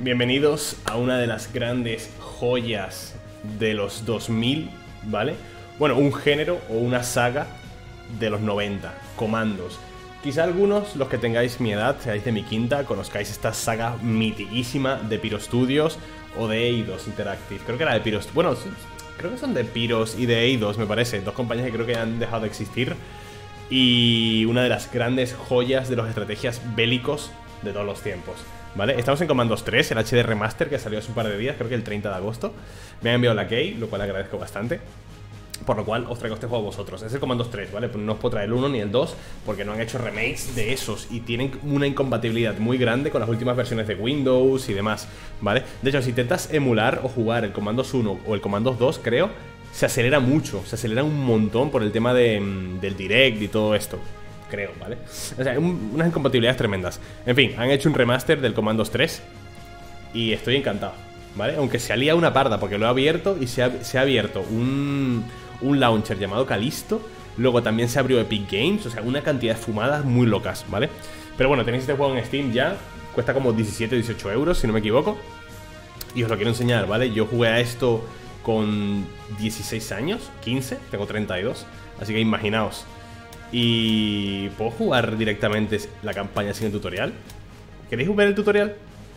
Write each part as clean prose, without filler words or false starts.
Bienvenidos a una de las grandes joyas de los 2000, ¿vale? Bueno, un género o una saga de los 90, Comandos. Quizá algunos, los que tengáis mi edad, seáis de mi quinta, conozcáis esta saga mitiquísima de Pyro Studios o de Eidos Interactive. Creo que era de Pyro... Bueno, creo que son de Pyros y de Eidos, me parece. Dos compañías que creo que han dejado de existir. Y una de las grandes joyas de las estrategias bélicos de todos los tiempos, ¿vale? Estamos en Comandos 3, el HD Remaster que salió hace un par de días, creo que el 30 de agosto. Me han enviado la key, lo cual agradezco bastante. Por lo cual os traigo este juego a vosotros. Es el Comandos 3, ¿vale? Pues no os puedo traer el 1 ni el 2 porque no han hecho remakes de esos y tienen una incompatibilidad muy grande con las últimas versiones de Windows y demás, ¿vale? De hecho, si intentas emular o jugar el Comandos 1 o el Comandos 2, creo, se acelera mucho, se acelera un montón por el tema del Direct y todo esto. Creo, ¿vale? O sea, unas incompatibilidades tremendas. En fin, han hecho un remaster del Comandos 3 y estoy encantado, ¿vale? Aunque se alía una parda porque lo he abierto y se ha abierto un launcher llamado Callisto. Luego también se abrió Epic Games. O sea, una cantidad de fumadas muy locas, ¿vale? Pero bueno, tenéis este juego en Steam ya. Cuesta como 17-18 euros, si no me equivoco. Y os lo quiero enseñar, ¿vale? Yo jugué a esto con 16 años, 15, tengo 32. Así que imaginaos. Y... ¿puedo jugar directamente la campaña sin el tutorial? ¿Queréis ver el tutorial?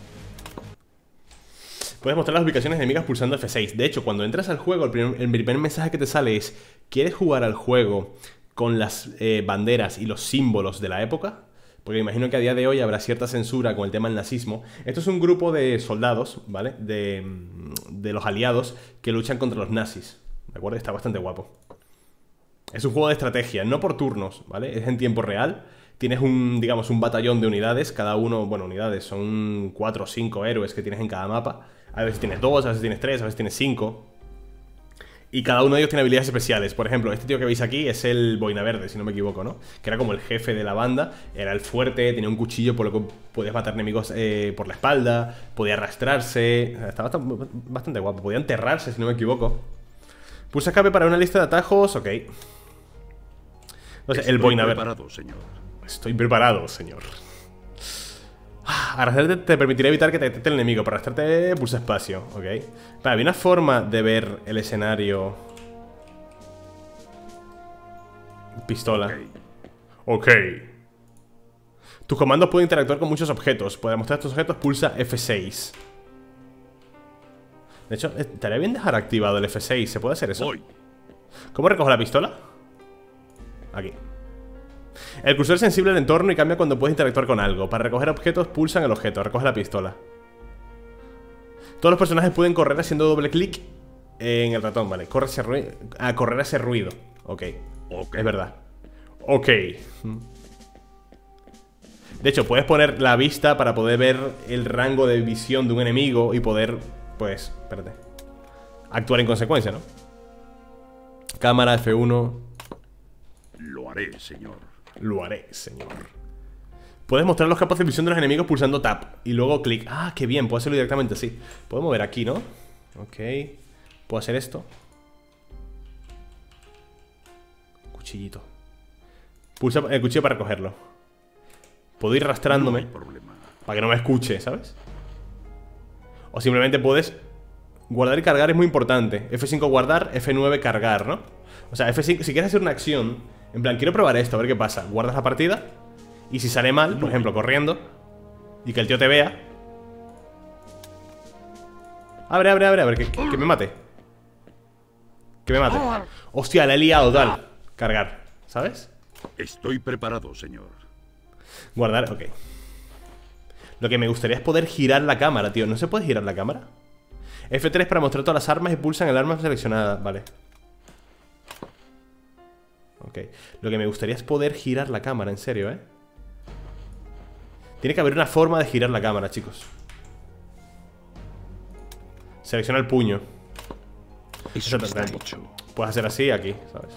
Puedes mostrar las ubicaciones enemigas pulsando F6. De hecho, cuando entras al juego, el primer mensaje que te sale es: ¿quieres jugar al juego con las banderas y los símbolos de la época? Porque imagino que a día de hoy habrá cierta censura con el tema del nazismo. Esto es un grupo de soldados, ¿vale? De los aliados que luchan contra los nazis, ¿de acuerdo? Está bastante guapo. Es un juego de estrategia, no por turnos, ¿vale? Es en tiempo real. Tienes digamos, un batallón de unidades. Cada uno, bueno, unidades, son 4 o 5 héroes que tienes en cada mapa. A veces tienes 2, a veces tienes 3, a veces tienes 5. Y cada uno de ellos tiene habilidades especiales. Por ejemplo, este tío que veis aquí es el Boina Verde, si no me equivoco, ¿no? Que era como el jefe de la banda. Era el fuerte, tenía un cuchillo por lo que podías matar enemigos por la espalda. Podía arrastrarse. Estaba bastante guapo. Podía enterrarse, si no me equivoco. Pulsa escape para una lista de atajos, ok. No sé, el Boina Verde. Estoy preparado, señor. Estoy preparado, señor. Arrastrarte te permitirá evitar que te detecte el enemigo. Para arrastrarte, pulsa espacio, ok. Vale, había una forma de ver el escenario. Pistola. Ok. Tus comandos pueden interactuar con muchos objetos. Para mostrar estos objetos, pulsa F6. De hecho, estaría bien dejar activado el F6. ¿Se puede hacer eso? ¿Cómo recojo la pistola? Aquí. El cursor es sensible al entorno y cambia cuando puedes interactuar con algo. Para recoger objetos, pulsan el objeto. Recoge la pistola. Todos los personajes pueden correr haciendo doble clic en el ratón, vale. Correr hacia ruido. Ok. Es verdad. Ok. De hecho, puedes poner la vista para poder ver el rango de visión de un enemigo y poder, pues, espérate, actuar en consecuencia, ¿no? Cámara, F1. Lo haré, señor. Lo haré, señor. Puedes mostrar los campos de visión de los enemigos pulsando Tab y luego clic. Ah, qué bien, puedo hacerlo directamente así. Puedo mover aquí, ¿no? Ok. Puedo hacer esto. Cuchillito. Pulsa el cuchillo para recogerlo. Puedo ir arrastrándome para que no me escuche, ¿sabes? O simplemente puedes guardar y cargar, es muy importante. F5 guardar, F9 cargar, ¿no? O sea, F5, si quieres hacer una acción, en plan, quiero probar esto, a ver qué pasa. Guardas la partida y si sale mal, por ejemplo, corriendo y que el tío te vea. Abre, que me mate. Que me mate. Hostia, la he liado, tal. Cargar, ¿sabes? Estoy preparado, señor. Guardar, ok. Lo que me gustaría es poder girar la cámara, tío. ¿No se puede girar la cámara? F3 para mostrar todas las armas y pulsan el arma seleccionada. Vale. Ok. Lo que me gustaría es poder girar la cámara, en serio, ¿eh? Tiene que haber una forma de girar la cámara, chicos. Selecciona el puño. Eso está hecho. Puedes hacer así aquí, ¿sabes?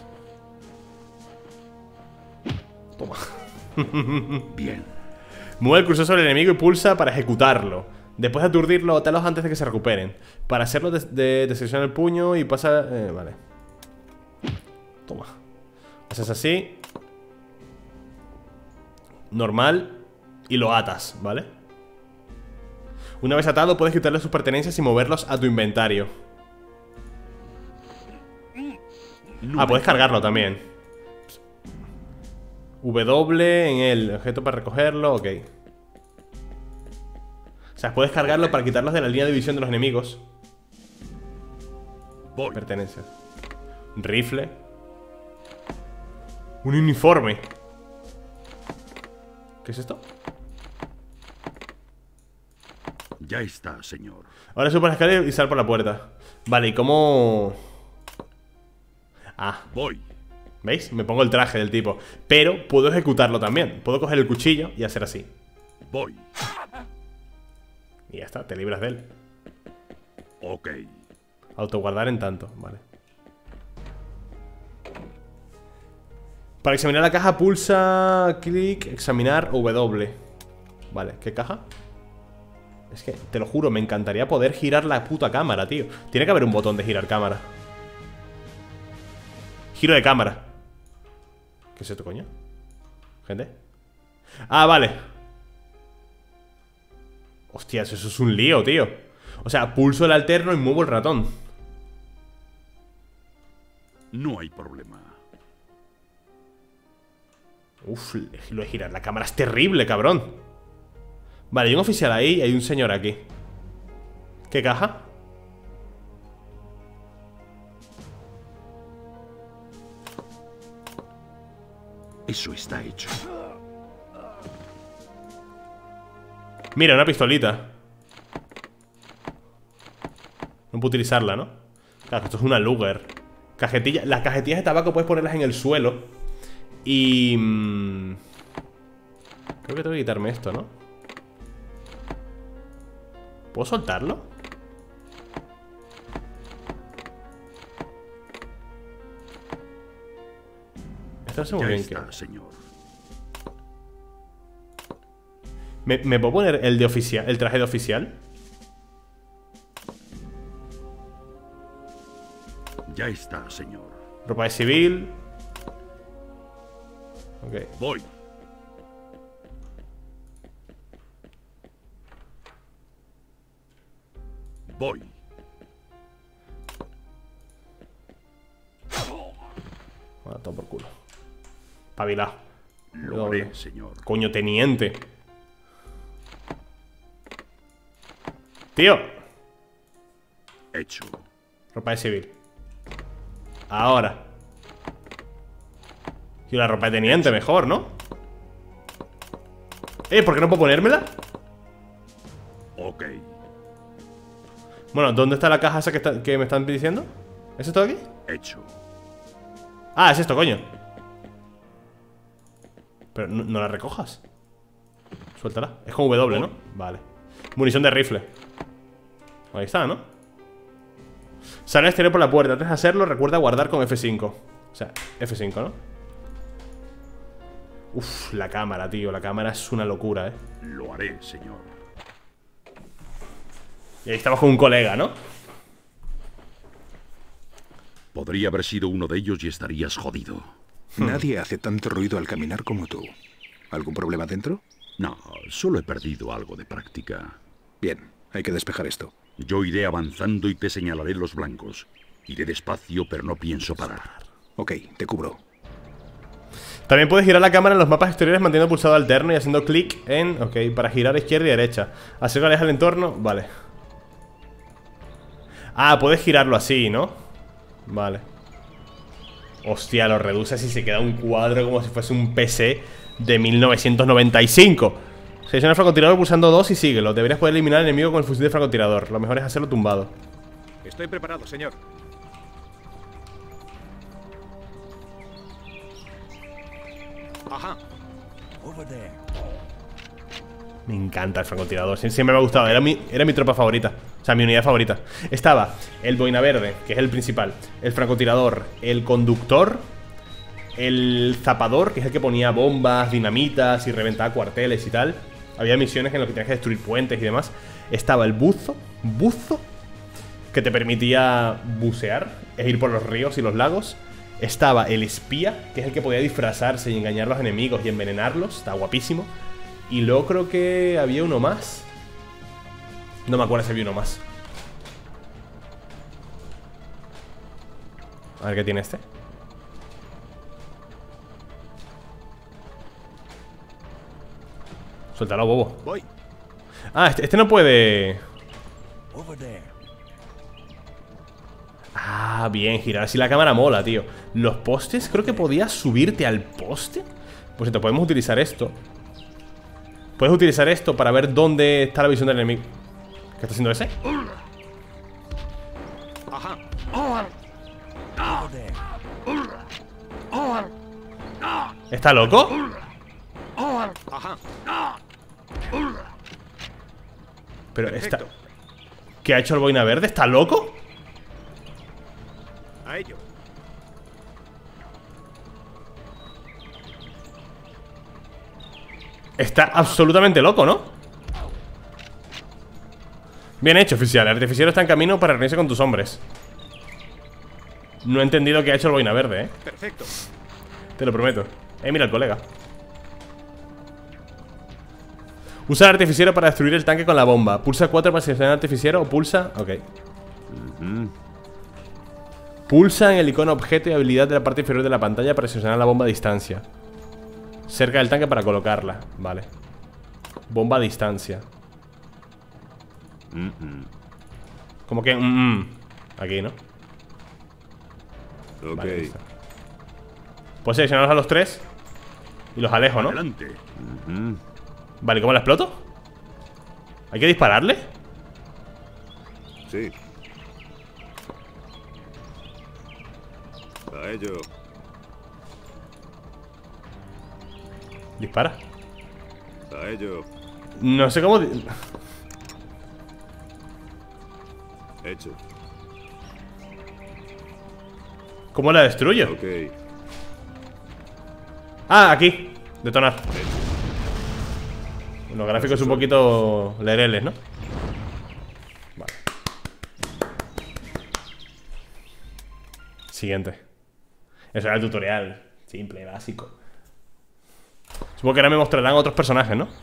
Toma. Bien. Mueve el cursor sobre el enemigo y pulsa para ejecutarlo. Después de aturdirlo, talos antes de que se recuperen. Para hacerlo, deselecciona el puño y pasa... vale. Toma. Haces así. Normal. Y lo atas, ¿vale? Una vez atado, puedes quitarle sus pertenencias y moverlos a tu inventario. Ah, puedes cargarlo también. W en el objeto para recogerlo, ok. O sea, puedes cargarlo para quitarlos de la línea de visión de los enemigos. Pertenencias. Rifle. Un uniforme. ¿Qué es esto? Ya está, señor. Ahora sube por la escalera y sal por la puerta. Vale, ¿y cómo...? Ah, Voy. ¿veis? Me pongo el traje del tipo. Pero puedo ejecutarlo también. Puedo coger el cuchillo y hacer así. Voy. Y ya está, te libras de él. Ok. Autoguardar en tanto, vale. Para examinar la caja pulsa clic, examinar W. Vale, ¿qué caja? Es que, te lo juro, me encantaría poder girar la puta cámara, tío. Tiene que haber un botón de girar cámara. Giro de cámara. ¿Qué es esto, coño? Gente. Ah, vale. Hostias, eso es un lío, tío. O sea, pulso el alterno y muevo el ratón. No hay problema. Uf, lo de girar la cámara es terrible, cabrón. Vale, hay un oficial ahí y hay un señor aquí. ¿Qué caja? Eso está hecho. Mira, una pistolita. No puedo utilizarla, ¿no? Claro, esto es una Luger. Cajetilla. Las cajetillas de tabaco puedes ponerlas en el suelo. Y... creo que tengo que quitarme esto, ¿no? ¿Puedo soltarlo? Esto no sé muy Ya bien está, qué. señor. ¿Me puedo poner el de oficial, el traje de oficial? Ya está, señor. Ropa de civil. Ok. Voy. Voy. Bueno, todo por culo. Pabilá. Lo haré, señor. Coño, teniente. Tío. Hecho. Ropa de civil. Ahora. Y la ropa de teniente mejor, ¿no? ¿Por qué no puedo ponérmela? Ok. Bueno, ¿dónde está la caja esa que me están diciendo? ¿Es esto de aquí? Hecho. Ah, es esto, coño. Pero no la recojas. Suéltala. Es con W, ¿no? Vale. Munición de rifle. Ahí está, ¿no? Sale al exterior por la puerta. Antes de hacerlo, recuerda guardar con F5. O sea, F5, ¿no? Uf, la cámara, tío. La cámara es una locura, ¿eh? Lo haré, señor. Y ahí estamos con un colega, ¿no? Podría haber sido uno de ellos y estarías jodido. Nadie hace tanto ruido al caminar como tú. ¿Algún problema dentro? No, solo he perdido algo de práctica. Bien, hay que despejar esto. Yo iré avanzando y te señalaré los blancos. Iré despacio, pero no pienso parar. Ok, te cubro. También puedes girar la cámara en los mapas exteriores manteniendo pulsado alterno y haciendo clic en... Ok, para girar a izquierda y derecha. Hacer aleja el entorno, vale. Ah, puedes girarlo así, ¿no? Vale. Hostia, lo reduces y se queda un cuadro como si fuese un PC de 1995. Selecciona el francotirador pulsando 2 y síguelo. Deberías poder eliminar al enemigo con el fusil de francotirador. Lo mejor es hacerlo tumbado. Estoy preparado, señor. Ajá. Me encanta el francotirador, siempre me ha gustado, era mi tropa favorita. O sea, mi unidad favorita. Estaba el boina verde, que es el principal, el francotirador, el conductor, el zapador, que es el que ponía bombas, dinamitas y reventaba cuarteles y tal. Había misiones en las que tenías que destruir puentes y demás. Estaba el buzo, que te permitía bucear, es ir por los ríos y los lagos. Estaba el espía, que es el que podía disfrazarse y engañar a los enemigos y envenenarlos. Está guapísimo. Y luego creo que había uno más. No me acuerdo si había uno más. A ver qué tiene este. Suéltalo, bobo. Voy. Ah, este no puede. Ah, bien, girar así la cámara mola, tío. Los postes, creo que podías subirte al poste. Pues entonces podemos utilizar esto. Puedes utilizar esto para ver dónde está la visión del enemigo. ¿Qué está haciendo ese? Ajá. ¿Está loco? Ajá. Pero está... Perfecto. ¿Qué ha hecho el boina verde? ¿Está loco? A ello. Está absolutamente loco, ¿no? Bien hecho, oficial. El artificiero está en camino para reunirse con tus hombres. No he entendido qué ha hecho el boina verde, Perfecto. Te lo prometo. Mira el colega. Usa el artificiero para destruir el tanque con la bomba. Pulsa 4 para seleccionar el artificiero o pulsa... Ok. Pulsa en el icono objeto y habilidad de la parte inferior de la pantalla para seleccionar la bomba a distancia. Cerca del tanque para colocarla. Vale. Bomba a distancia. Como que... Aquí, ¿no? Ok. Vale, puedo seleccionarlos a los tres y los alejo, ¿no? Adelante. Vale, ¿cómo la exploto? ¿Hay que dispararle? Sí. A ello. Dispara. A ello. No sé cómo... Hecho. ¿Cómo la destruyo? Ok. Ah, aquí. Detonar. Los gráficos un poquito lereles, ¿no? Vale. Siguiente. Eso era el tutorial. Simple, básico. Supongo que ahora me mostrarán otros personajes, ¿no?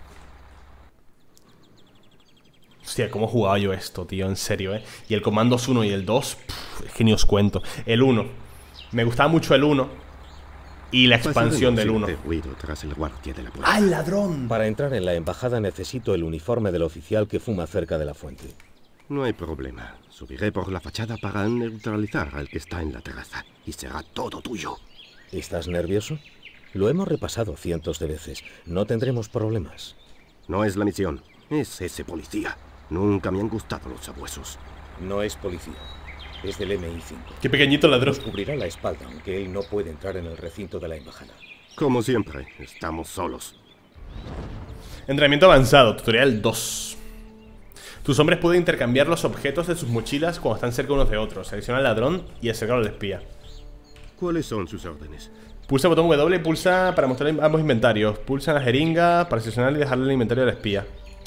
Hostia, cómo he jugado yo esto, tío, en serio, ¿eh? Y el Commandos 1 y el 2, es que ni os cuento. El 1, me gustaba mucho el 1 y la expansión del 1. Tras el guardia de la puerta. ¡Ah, el ladrón! Para entrar en la embajada necesito el uniforme del oficial que fuma cerca de la fuente. No hay problema. Subiré por la fachada para neutralizar al que está en la terraza. Y será todo tuyo. ¿Estás nervioso? Lo hemos repasado cientos de veces. No tendremos problemas. No es la misión. Es ese policía. Nunca me han gustado los sabuesos. No es policía. Es del MI5. Qué pequeñito ladrón. Nos cubrirá la espalda, aunque él no puede entrar en el recinto de la embajada. Como siempre, estamos solos. Entrenamiento avanzado, tutorial 2. Tus hombres pueden intercambiar los objetos de sus mochilas cuando están cerca unos de otros. Selecciona al ladrón y acerca al espía. ¿Cuáles son sus órdenes? Pulsa el botón W y pulsa para mostrar ambos inventarios. Pulsa la jeringa para seleccionar y dejarle el inventario al espía.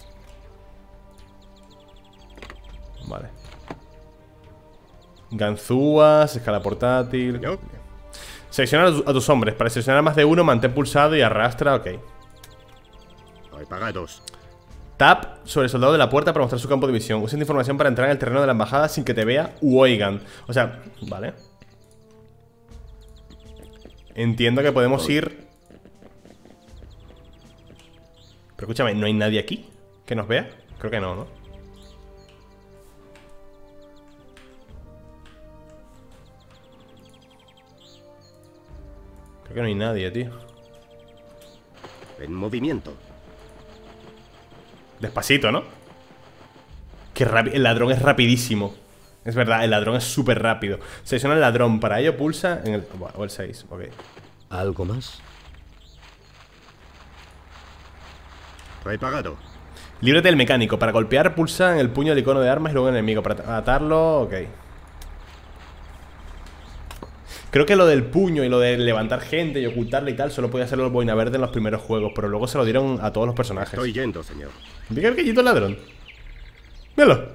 Vale. Ganzúas, escala portátil. ¿Yo? Selecciona a tus hombres. Para seleccionar más de uno, mantén pulsado y arrastra. Ok. Hay pagados. Tap sobre el soldado de la puerta para mostrar su campo de visión. Usa esta información para entrar en el terreno de la embajada sin que te vea u oigan. O sea, vale. Entiendo que podemos ir. Pero escúchame, ¿no hay nadie aquí que nos vea? Creo que no, ¿no? Creo que no hay nadie, tío. En movimiento. Despacito, ¿no? Qué rápido. El ladrón es rapidísimo. Es verdad, el ladrón es súper rápido. Selecciona el ladrón. Para ello pulsa en el... O el 6, ok. ¿Algo más? Hay pagado. Líbrate del mecánico. Para golpear pulsa en el puño el icono de armas y luego en el enemigo. Para atarlo, ok. Creo que lo del puño y lo de levantar gente y ocultarla y tal solo podía hacerlo el boina verde en los primeros juegos, pero luego se lo dieron a todos los personajes. Estoy yendo, señor. Mira el gallito ladrón. Míralo.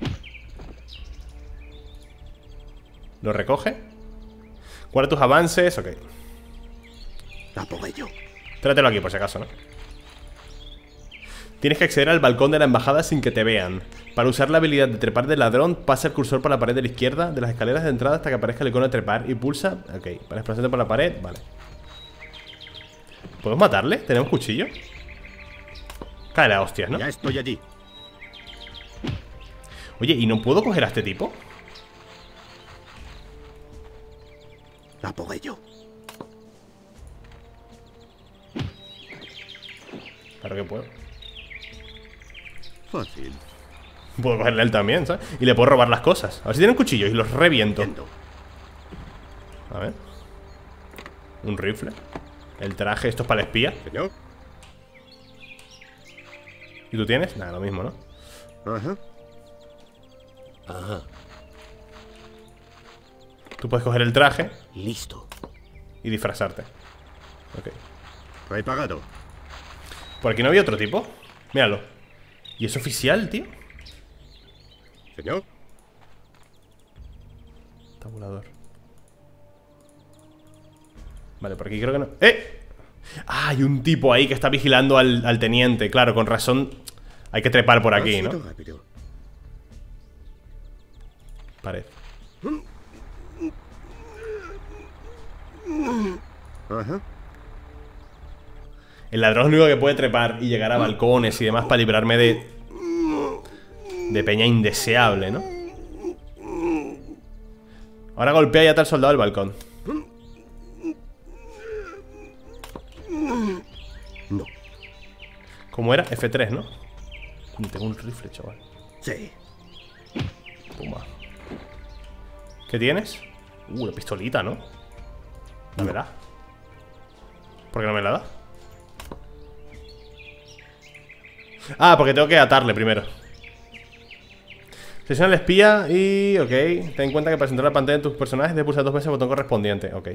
Lo recoge. Guarda tus avances, ok. A por ello. Tráetelo aquí por si acaso, ¿no? Tienes que acceder al balcón de la embajada sin que te vean. Para usar la habilidad de trepar del ladrón, pasa el cursor por la pared de la izquierda de las escaleras de entrada hasta que aparezca el icono de trepar y pulsa. Ok, para desplazarte por la pared, vale. ¿Podemos matarle? ¿Tenemos cuchillo? Cae a hostias, ¿no? Ya estoy allí. Oye, ¿y no puedo coger a este tipo? A por ello. Claro que puedo. Fácil. Puedo cogerle a él también, ¿sabes? Y le puedo robar las cosas. A ver si tienen cuchillos y los reviento. A ver. Un rifle. El traje, esto es para el espía. Señor. ¿Y tú tienes? Nada, lo mismo, ¿no? Ajá. Ajá. Tú puedes coger el traje Listo. y disfrazarte. Ok. Preparado. ¿Por aquí no había otro tipo? Míralo. ¿Y es oficial, tío? Señor. Tabulador. Vale, por aquí creo que no. ¡Eh! Ah, hay un tipo ahí que está vigilando al teniente. Claro, con razón. Hay que trepar por aquí, Ha ¿no? sido rápido. Pared. Ajá. El ladrón es el único que puede trepar y llegar a balcones y demás para librarme de peña indeseable, ¿no? Ahora golpea ya tal soldado del balcón. No. ¿Cómo era? F3, ¿no? Tengo un rifle, chaval. Sí. Pumba. ¿Qué tienes? La pistolita, ¿no? Dámela. ¿Por qué no me la da? Ah, porque tengo que atarle primero. Sesiona al espía y... Ok. Ten en cuenta que para centrar la pantalla de tus personajes debes pulsar 2 veces el botón correspondiente. Ok.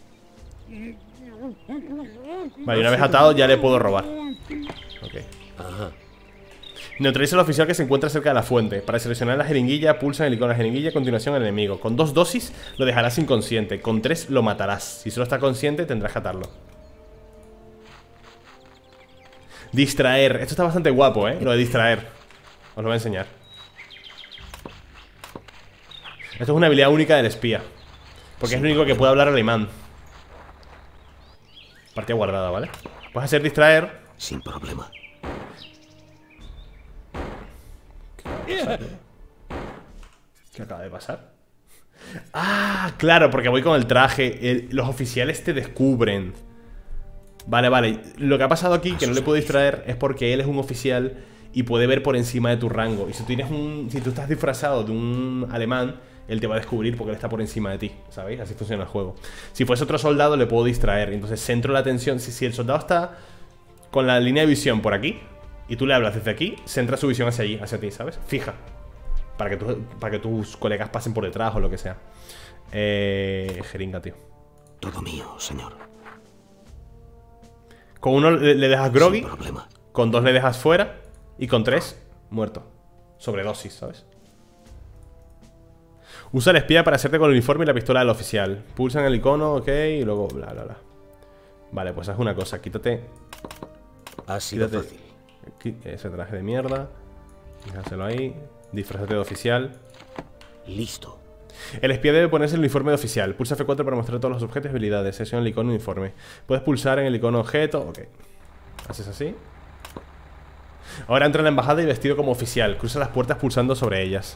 Vale, una vez atado ya le puedo robar. Ok. Ajá. Neutraliza al oficial que se encuentra cerca de la fuente. Para seleccionar la jeringuilla, pulsa el icono de la jeringuilla a continuación al enemigo. Con 2 dosis lo dejarás inconsciente. Con 3 lo matarás. Si solo está consciente tendrás que atarlo. Distraer. Esto está bastante guapo, ¿eh? Lo de distraer. Os lo voy a enseñar. Esto es una habilidad única del espía. Porque es el único que puede hablar alemán. Partida guardada, ¿vale? Puedes hacer distraer. Sin problema. ¿Qué acaba de pasar? Ah, claro, porque voy con el traje. Los oficiales te descubren. Vale, vale. Lo que ha pasado aquí, que no le puedo distraer, es porque él es un oficial y puede ver por encima de tu rango. Y si tú estás disfrazado de un alemán, él te va a descubrir porque él está por encima de ti, ¿sabéis? Así funciona el juego. Si fuese otro soldado, le puedo distraer. Entonces centro la atención. Si el soldado está con la línea de visión por aquí y tú le hablas desde aquí, centra su visión hacia allí, hacia ti, ¿sabes? Fija. Para que tus colegas pasen por detrás o lo que sea. Jeringa, tío. Todo mío, señor. Con 1 le dejas groggy. Sin problema. Con 2 le dejas fuera. Y con 3, muerto. Sobredosis, ¿sabes? Usa el espía para hacerte con el uniforme y la pistola del oficial. Pulsa en el icono, ok, y luego bla, bla, bla. Vale, pues haz una cosa. Quítate Ha sido Quítate fácil. ese traje de mierda. Déjaselo ahí. Disfrázate de oficial. Listo. El espía debe ponerse el uniforme de oficial. Pulsa F4 para mostrar todos los objetos y habilidades. Selecciona el icono uniforme. Puedes pulsar en el icono objeto. Ok. Haces así. Ahora entra en la embajada y vestido como oficial. Cruza las puertas pulsando sobre ellas.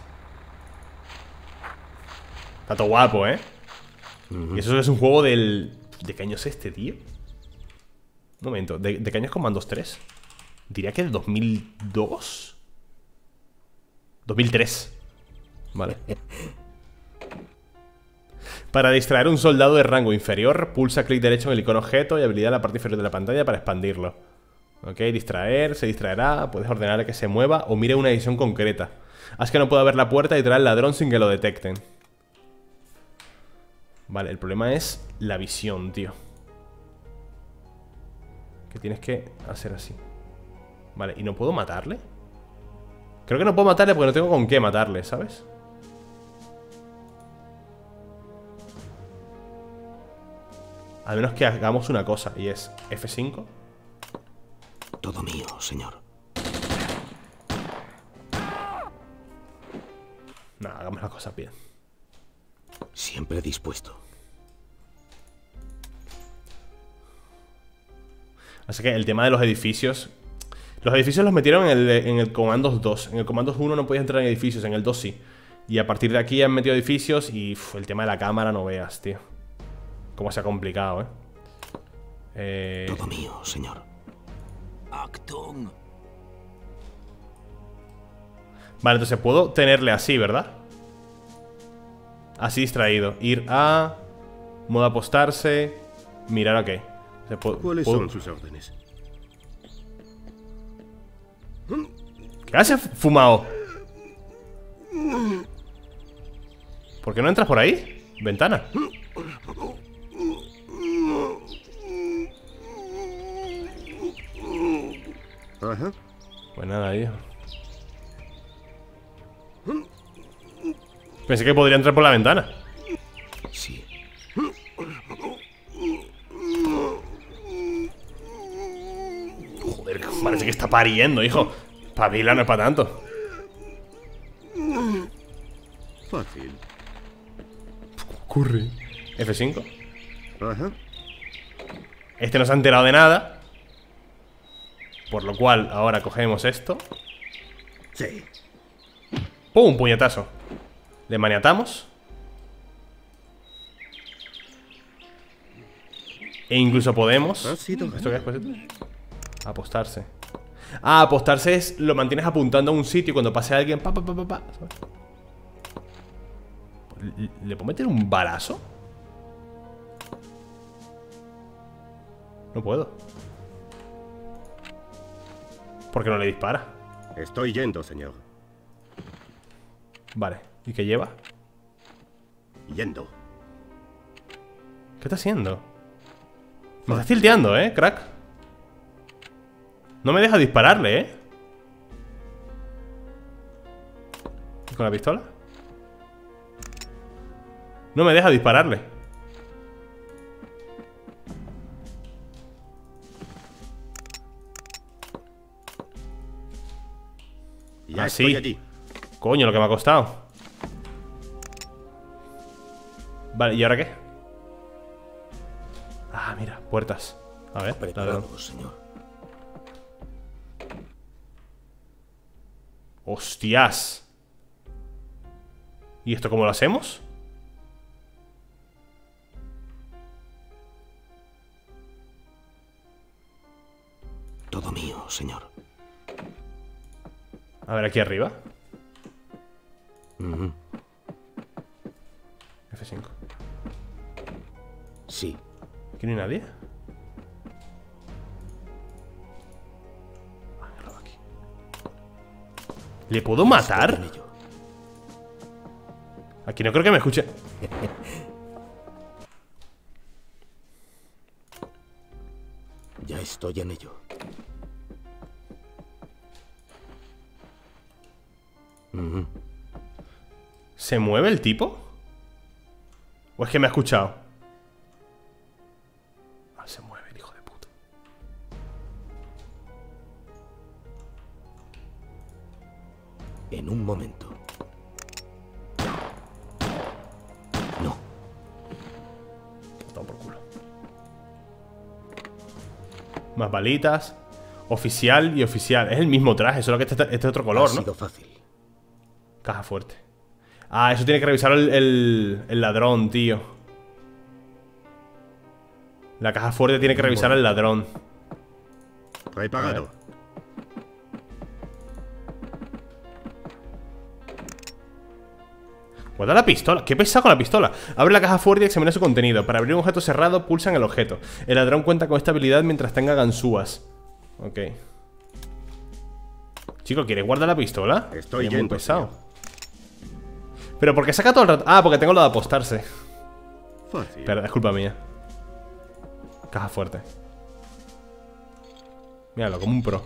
Está todo guapo, ¿eh? Y eso es un juego del... ¿De qué año es este, tío? Un momento. ¿De qué año es Commandos 3? Diría que de 2002. 2003. Vale. Para distraer a un soldado de rango inferior, pulsa clic derecho en el icono objeto y habilidad en la parte inferior de la pantalla para expandirlo. Ok, distraer, se distraerá. Puedes ordenarle que se mueva o mire una edición concreta. Haz que no pueda ver la puerta y traer al ladrón sin que lo detecten. Vale, el problema es la visión, tío. Que tienes que hacer así. Vale, ¿y no puedo matarle? Creo que no puedo matarle porque no tengo con qué matarle, ¿sabes? A menos que hagamos una cosa, y es F5. Todo mío, señor. No, hagamos las cosas bien. Siempre dispuesto. Así que el tema de los edificios. Los edificios los metieron en el Commandos 2. En el Commandos 1 no podías entrar en edificios, en el 2 sí. Y a partir de aquí han metido edificios y el tema de la cámara no veas, tío. Cómo se ha complicado, Todo mío, señor. Achtung. Vale, entonces puedo tenerle así, ¿verdad? Así distraído. Ir a... modo apostarse. Mirar a qué. ¿Cuáles son sus órdenes? ¿Qué haces, fumado? ¿Por qué no entras por ahí? Ventana. Ajá. Pues nada, tío. Pensé que podría entrar por la ventana. Sí. Joder, parece que está pariendo, hijo. Pabila no es para tanto. Fácil. Ocurre. F5. Ajá. Este no se ha enterado de nada. Por lo cual, ahora cogemos esto. Sí. ¡Pum! Puñetazo. Le maniatamos. E incluso podemos... Ha sido ¿Esto qué es, pues? Apostarse. Ah, apostarse es... Lo mantienes apuntando a un sitio y cuando pase alguien... Pa, pa, pa, pa, pa, ¿sabes? ¿Le puedo meter un balazo? No puedo. ¿Por qué no le dispara? Estoy yendo, señor. Vale. ¿Y qué lleva? Yendo. ¿Qué está haciendo? Me está tilteando, crack. No me deja dispararle, ¿Y con la pistola? No me deja dispararle. Ya Así. estoy allí. Coño, lo que me ha costado. Vale, ¿y ahora qué? Ah, mira, puertas. A ver, ladrón. Preparado, señor. ¡Hostias! ¿Y esto cómo lo hacemos? Todo mío, señor. A ver, aquí arriba. Ujú. F5. Sí. ¿Aquí no hay nadie? Ah, míralo aquí. ¿Le puedo matar? Estoy en ello. Aquí no creo que me escuche. Ya estoy en ello. Ujú. ¿Se mueve el tipo? ¿O es que me ha escuchado? Ah, se mueve el hijo de puta. En un momento. No. Toma por culo. Más balitas. Oficial y oficial. Es el mismo traje, solo que este es otro color, Ha ¿no? sido fácil. Caja fuerte. Ah, eso tiene que revisar el ladrón, tío. La caja fuerte tiene que revisar el ladrón. Preparado. Guarda la pistola. ¿Qué pesa con la pistola? Abre la caja fuerte y examina su contenido. Para abrir un objeto cerrado, pulsa en el objeto. El ladrón cuenta con esta habilidad mientras tenga ganzúas. Ok. Chico, ¿quieres guardar la pistola? Estoy Es muy yendo, pesado. señor. Pero ¿por qué saca todo el rato? Ah, porque tengo lo de apostarse. Fácil. Pero es culpa mía. Caja fuerte. Míralo, como un pro.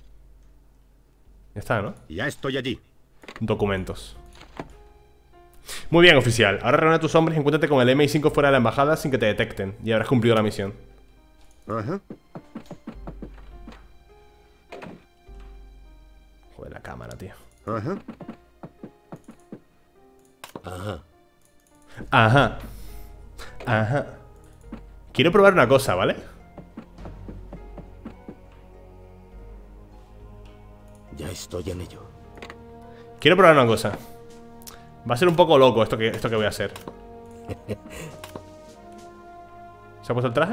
Ya está, ¿no? Ya estoy allí. Documentos. Muy bien, oficial. Ahora reúne a tus hombres y encuéntrate con el MI5 fuera de la embajada sin que te detecten. Y habrás cumplido la misión. Ajá. Joder, la cámara, tío. Ajá. Ajá. Ajá. Ajá. Quiero probar una cosa, ¿vale? Ya estoy en ello. Quiero probar una cosa. Va a ser un poco loco esto que voy a hacer. ¿Se ha puesto el traje?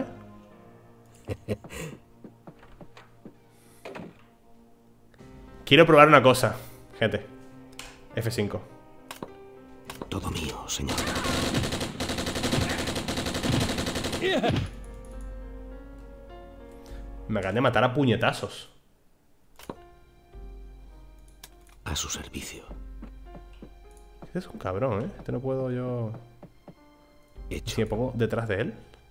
Quiero probar una cosa, gente. F5. Todo mío, señor. Me acaban de matar a puñetazos. A su servicio. Este es un cabrón, ¿eh? Este no puedo yo... Hecho. Si me pongo detrás de él.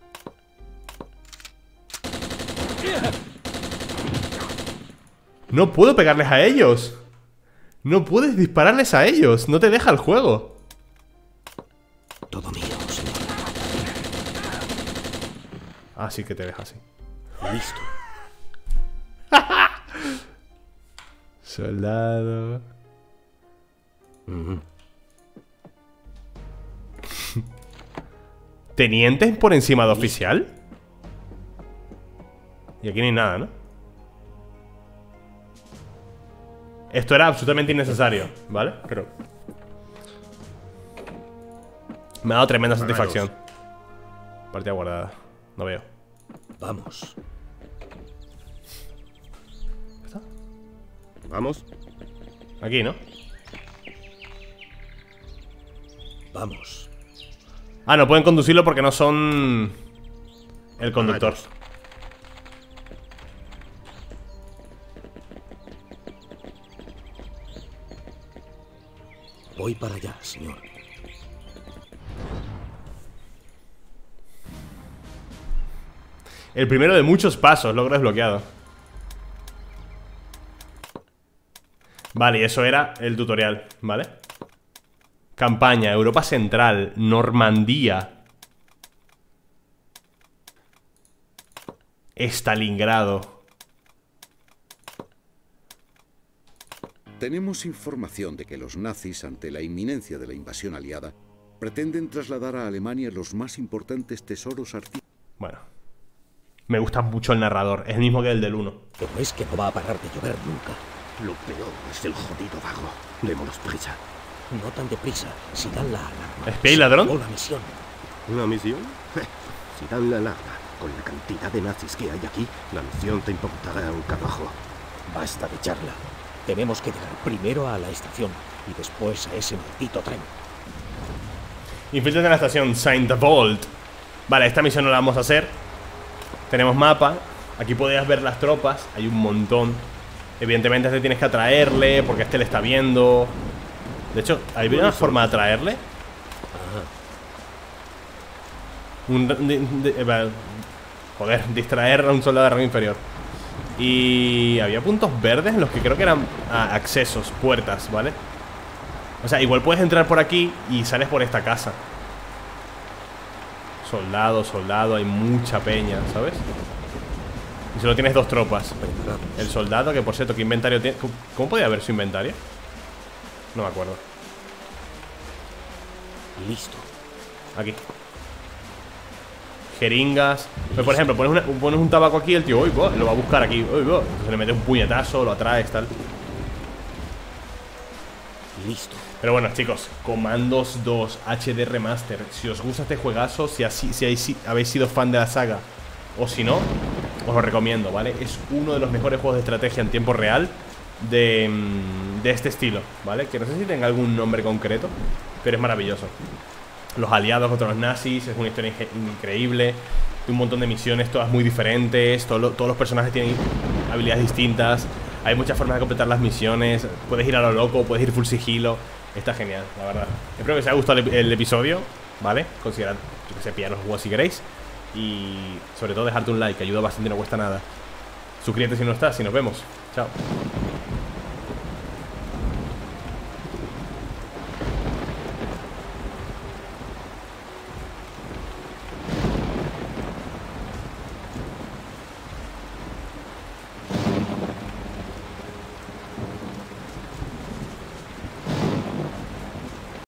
No puedo pegarles a ellos. No puedes dispararles a ellos. No te deja el juego. Todo mío, señor. Ah, sí que te deja así. Listo. Soldado. Ujú. ¿Tenientes por encima de oficial? Y aquí no hay nada, ¿no? Esto era absolutamente innecesario, ¿vale? Pero... me ha dado tremenda satisfacción. Partida guardada. No veo. Vamos. ¿Está? ¿Vamos? Aquí, ¿no? Vamos. Ah, no pueden conducirlo porque no son... el conductor. Voy para allá, señor. El primero de muchos pasos, logro desbloqueado. Vale, y eso era el tutorial, ¿vale? Campaña, Europa Central, Normandía, Stalingrado. Tenemos información de que los nazis, ante la inminencia de la invasión aliada, pretenden trasladar a Alemania los más importantes tesoros artísticos. Bueno, me gusta mucho el narrador, es el mismo que el del 1. Pero es que no va a parar de llover nunca. Lo peor es el jodido vago. Démonos prisa. No tan deprisa. Si dan la alarma. ¿Espía y ladrón? O la misión. ¿Una misión? Si dan la alarma, con la cantidad de nazis que hay aquí, la misión te importará un carajo. Basta de charla. Tenemos que llegar primero a la estación y después a ese maldito tren. Infiltrate en la estación Saint Vault. Vale, esta misión no la vamos a hacer. Tenemos mapa. Aquí podías ver las tropas. Hay un montón. Evidentemente a este tienes que atraerle porque este le está viendo. De hecho, ¿hay una forma de atraerle? Joder, distraer a un soldado de rango inferior. Y había puntos verdes en los que creo que eran accesos, puertas, ¿vale? O sea, igual puedes entrar por aquí y sales por esta casa. Soldado, soldado, hay mucha peña, ¿sabes? Y solo tienes dos tropas. El soldado, que por cierto, ¿qué inventario tiene? ¿Cómo podía ver su inventario? No me acuerdo. Listo. Aquí. Jeringas. Pues, por ejemplo, pones un tabaco aquí, el tío, uy, lo va a buscar aquí. Uy, entonces le metes un puñetazo, lo atraes, tal. Listo. Pero bueno, chicos, Commandos 2 HD Remaster. Si os gusta este juegazo, si habéis sido fan de la saga, o si no, os lo recomiendo, ¿vale? Es uno de los mejores juegos de estrategia en tiempo real de este estilo, ¿vale? Que no sé si tenga algún nombre concreto, pero es maravilloso. Los aliados contra los nazis, es una historia increíble. Un montón de misiones, todas muy diferentes. Todos los personajes tienen habilidades distintas. Hay muchas formas de completar las misiones. Puedes ir a lo loco, puedes ir full sigilo. Está genial, la verdad. Espero que os haya gustado el episodio, ¿vale? Considerad, yo que sé, pillar los juegos si queréis. Y sobre todo dejarte un like, que ayuda bastante y no cuesta nada. Suscríbete si no estás y nos vemos. Chao.